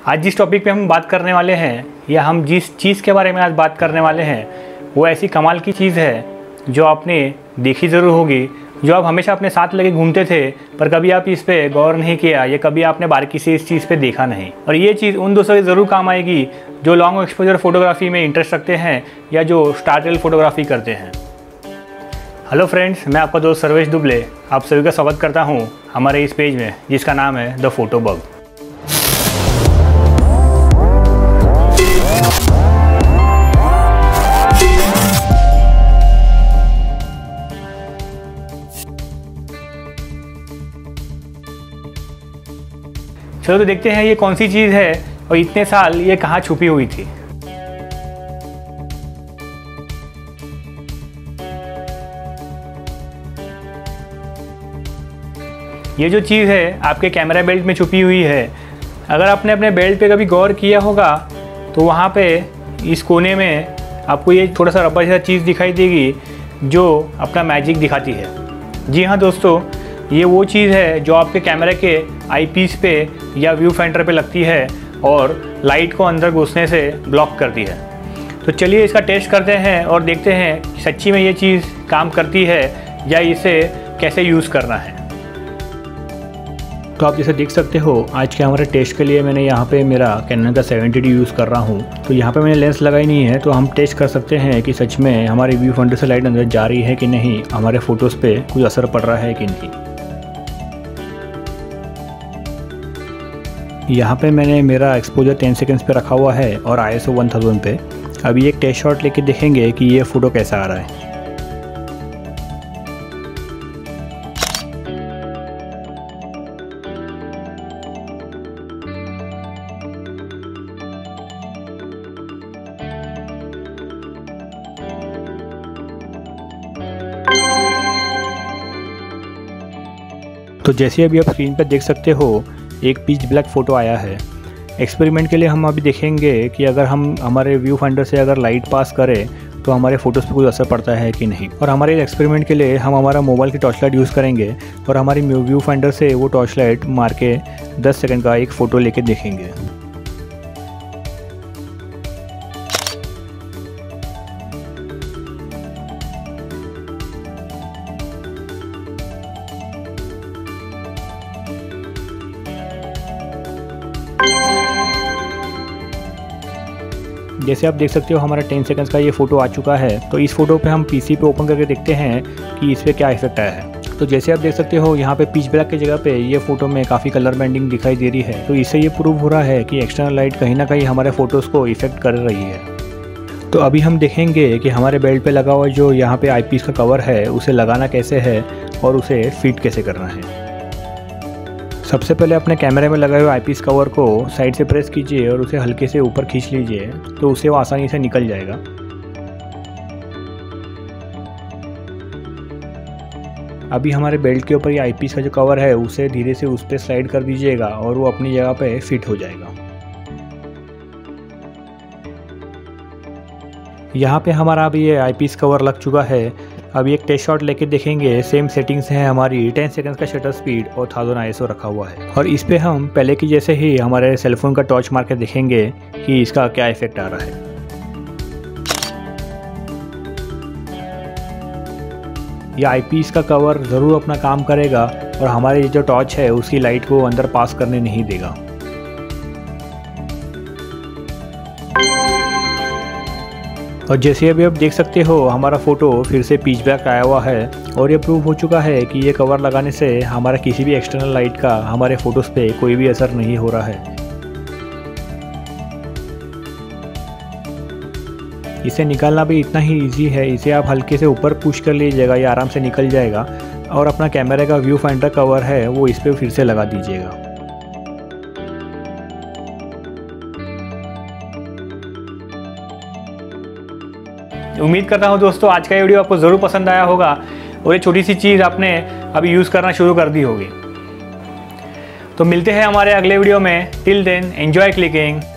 आज जिस टॉपिक पे हम बात करने वाले हैं या हम जिस चीज़ के बारे में आज बात करने वाले हैं वो ऐसी कमाल की चीज़ है जो आपने देखी ज़रूर होगी, जो आप हमेशा अपने साथ लेके घूमते थे पर कभी आप इस पे गौर नहीं किया या कभी आपने बारीकी से इस चीज़ पे देखा नहीं। और ये चीज़ उन दोस्तों के ज़रूर काम आएगी जो लॉन्ग एक्सपोजर फोटोग्राफी में इंटरेस्ट रखते हैं या जो स्टारटेल फोटोग्राफी करते हैं। हेलो फ्रेंड्स, मैं आपका दोस्त सर्वेश दुबले आप सभी का स्वागत करता हूँ हमारे इस पेज में जिसका नाम है द फोटो बग। चलो तो देखते हैं ये कौन सी चीज़ है और इतने साल ये कहाँ छुपी हुई थी। ये जो चीज़ है आपके कैमरा बेल्ट में छुपी हुई है। अगर आपने अपने बेल्ट पे कभी गौर किया होगा तो वहाँ पे इस कोने में आपको ये थोड़ा सा रबर जैसा चीज़ दिखाई देगी जो अपना मैजिक दिखाती है। जी हाँ दोस्तों, ये वो चीज़ है जो आपके कैमरे के आईपीस पे या व्यू फाइंडर पे लगती है और लाइट को अंदर घुसने से ब्लॉक करती है। तो चलिए इसका टेस्ट करते हैं और देखते हैं कि सच्ची में ये चीज़ काम करती है या इसे कैसे यूज़ करना है। तो आप जैसे देख सकते हो आज के हमारे टेस्ट के लिए मैंने यहाँ पे मेरा कैनन का 70D यूज़ कर रहा हूँ। तो यहाँ पे मैंने लेंस लगाई नहीं है, तो हम टेस्ट कर सकते हैं कि सच में हमारी व्यू फाइंडर से लाइट अंदर जा रही है कि नहीं, हमारे फ़ोटोज़ पे कुछ असर पड़ रहा है कि नहीं। यहाँ पे मैंने मेरा एक्सपोजर 10 सेकंड्स पे रखा हुआ है और ISO 1000 पे। अभी एक टेस्ट शॉट लेके देखेंगे कि ये फ़ोटो कैसा आ रहा है। तो जैसे अभी आप स्क्रीन पर देख सकते हो एक पिच ब्लैक फ़ोटो आया है। एक्सपेरिमेंट के लिए हम अभी देखेंगे कि अगर हम हमारे व्यू फाइंडर से अगर लाइट पास करें तो हमारे फ़ोटोज़ पे कुछ असर पड़ता है कि नहीं। और हमारे एक्सपेरिमेंट के लिए हम हमारा मोबाइल की टॉर्च लाइट यूज़ करेंगे और हमारी व्यू फाइंडर से वो टॉर्च लाइट मार के 10 सेकंड का एक फ़ोटो लेके देखेंगे। जैसे आप देख सकते हो हमारा 10 सेकंड्स का ये फ़ोटो आ चुका है। तो इस फ़ोटो पे हम पीसी पे ओपन करके देखते हैं कि इस पर क्या इफेक्ट आया है। तो जैसे आप देख सकते हो यहाँ पे पिच ब्लैक की जगह पे ये फ़ोटो में काफ़ी कलर बैंडिंग दिखाई दे रही है। तो इससे ये प्रूव हो रहा है कि एक्सटर्नल लाइट कहीं ना कहीं हमारे फ़ोटोज़ को इफेक्ट कर रही है। तो अभी हम देखेंगे कि हमारे बेल्ट पे लगा हुआ जो यहाँ पे आईपीस का कवर है उसे लगाना कैसे है और उसे फिट कैसे करना है। सबसे पहले अपने कैमरे में लगाए हुए आईपीस कवर को साइड से प्रेस कीजिए और उसे हल्के से ऊपर खींच लीजिए तो उसे वो आसानी से निकल जाएगा। अभी हमारे बेल्ट के ऊपर ये आईपीस का जो कवर है उसे धीरे से उस पर स्लाइड कर दीजिएगा और वो अपनी जगह पे फिट हो जाएगा। यहाँ पे हमारा अभी ये आईपीस कवर लग चुका है। अभी एक टेस्ट शॉट लेके देखेंगे। सेम सेटिंग्स हैं हमारी, 10 सेकंड्स का शटर स्पीड और 1000 ISO रखा हुआ है। और इस पे हम पहले की जैसे ही हमारे सेलफोन का टॉर्च मार के देखेंगे कि इसका क्या इफेक्ट आ रहा है। यह आईपीस का कवर ज़रूर अपना काम करेगा और हमारे जो टॉर्च है उसकी लाइट को अंदर पास करने नहीं देगा। और जैसे अभी आप देख सकते हो हमारा फ़ोटो फिर से पिच ब्लैक आया हुआ है और ये प्रूव हो चुका है कि ये कवर लगाने से हमारा किसी भी एक्सटर्नल लाइट का हमारे फ़ोटोज़ पे कोई भी असर नहीं हो रहा है। इसे निकालना भी इतना ही इजी है। इसे आप हल्के से ऊपर पुश कर लीजिएगा, ये आराम से निकल जाएगा और अपना कैमरे का व्यू फाइंडर कवर है वो इस पर फिर से लगा दीजिएगा। उम्मीद करता हूँ दोस्तों आज का वीडियो आपको ज़रूर पसंद आया होगा और ये छोटी सी चीज़ आपने अभी यूज़ करना शुरू कर दी होगी। तो मिलते हैं हमारे अगले वीडियो में। Till then enjoy clicking.